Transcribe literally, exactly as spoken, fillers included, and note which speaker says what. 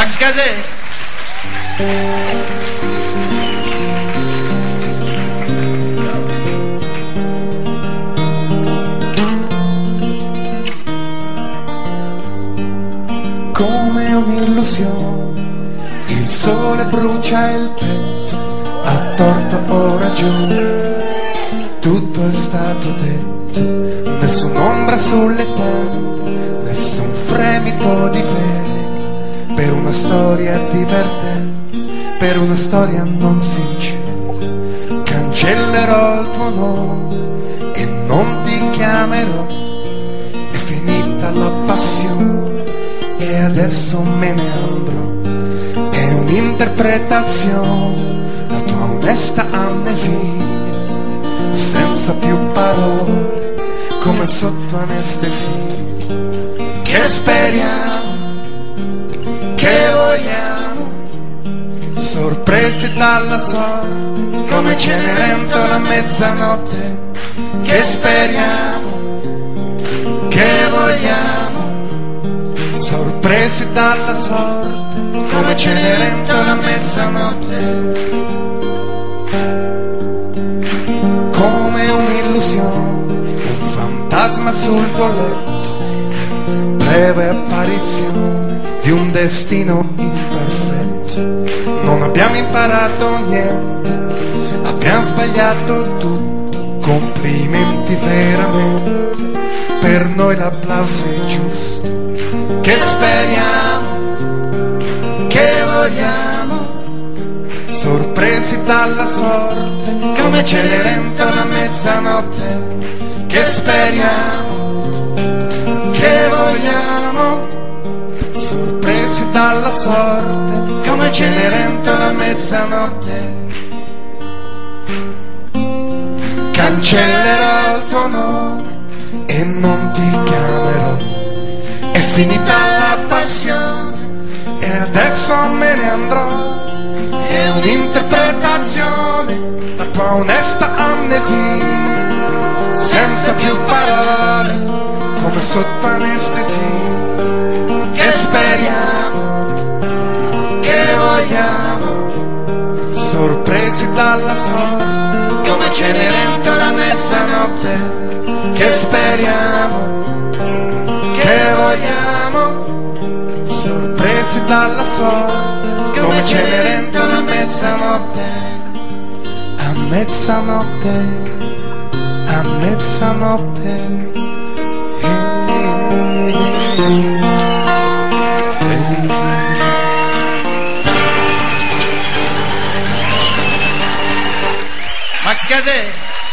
Speaker 1: Max Casè.
Speaker 2: Come un'illusione, il sole brucia il petto, a torto o ragione, tutto è stato detto, nessun'ombra sulle piante, nessun fremito di vero, per una storia divertente, per una storia non sincera, cancellerò il tuo nome e non ti chiamerò, è finita la passione e adesso me ne andrò, è un'interpretazione, la tua onesta amnesia, senza più parole, come sotto anestesia. Che speriamo, che vogliamo, sorpresi dalla sorte, come Cenerentola a mezzanotte. Che speriamo, che vogliamo, sorpresi dalla sorte, come Cenerentola a mezzanotte. Come un'illusione, un fantasma sul tuo letto, breve apparizione di un destino imperfetto. Non abbiamo imparato niente, abbiamo sbagliato tutto, complimenti veramente, per noi l'applauso è giusto. Che speriamo, che vogliamo, sorpresi dalla sorte, come Cenerentola a mezzanotte. Che speriamo, che vogliamo, sorpresi dalla sorte, come Cenerentola a mezzanotte. Cancellerò il tuo nome e non ti chiamerò, è finita la passione e adesso me ne andrò, è un'interpretazione, la tua onesta amnesia, senza più parole, come sotto anestesia. Che speriamo, che vogliamo, sorpresi dalla sorte, come Cenerentola a mezzanotte. Che speriamo, che vogliamo, sorpresi dalla sorte, come Cenerentola a mezzanotte. A mezzanotte, a mezzanotte.
Speaker 1: Max Casè.